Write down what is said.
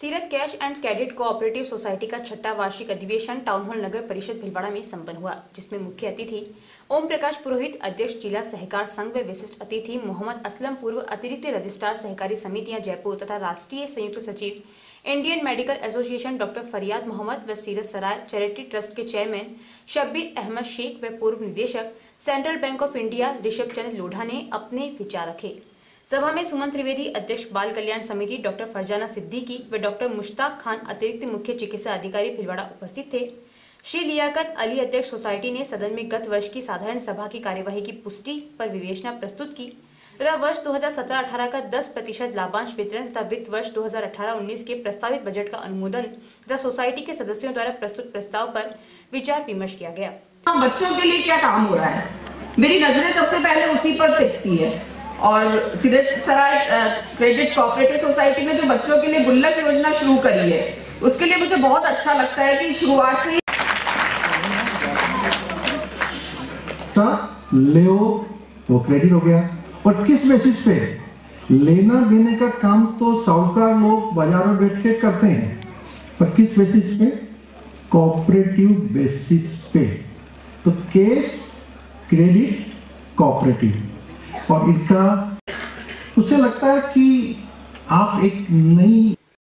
सीरत cash and credit cooperative society का छठा वार्षिक अधिवेशन टाउन हॉल नगर परिषद भिलवाड़ा में संपन्न हुआ, जिसमें मुख्य अतिथि ओम प्रकाश पुरोहित, अध्यक्ष जिला सहकार संघ व विशिष्ट अतिथि मोहम्मद असलम, पूर्व अतिरिक्त रजिस्ट्रार सहकारी समितियां जयपुर तथा राष्ट्रीय संयुक्त सचिव इंडियन मेडिकल एसोसिएशन डॉक्टर फरियाद मोहम्मद व सीरत सराय चैरिटी ट्रस्ट के चेयरमैन शब्बीर अहमद शेख व पूर्व निदेशक central bank of India Rishabh Chandra Lodha ने अपने विचार रखे। सभा में सुमन त्रिवेदी, अध्यक्ष बाल कल्याण समिति डॉक्टर फरजाना सिद्दीकी व डॉक्टर मुश्ताक खान, अतिरिक्त मुख्य चिकित्सा अधिकारी भिलवाड़ा उपस्थित थे। श्री लियाकत अली, अध्यक्ष सोसाइटी ने सदन में गत वर्ष की साधारण सभा की कार्यवाही की पुष्टि पर विवेचना प्रस्तुत की तथा वर्ष 2017-18 का 10% लाभांश वितरण तथा वित्त वर्ष 2018-19 के प्रस्तावित बजट का अनुमोदन तथा सोसाइटी के सदस्यों द्वारा प्रस्तुत प्रस्ताव पर विचार विमर्श किया गया। बच्चों के लिए क्या काम हो रहा है, मेरी नजरें सबसे पहले उसी पर टिकती है। और सीरत सराय क्रेडिट कोऑपरेटिव सोसाइटी ने जो बच्चों के लिए गुल्लक योजना शुरू करी है, उसके लिए मुझे बहुत अच्छा लगता है कि शुरुआत से ही ले वो क्रेडिट हो गया। और किस बेसिस पे? लेना देने का काम तो साहूकार लोग बाजार में बैठ के करते हैं, पर किस बेसिस पे? कोऑपरेटिव बेसिस पे। तो केस क्रेडिट कोऑपरेटिव, और इनका उससे लगता है कि आप एक नई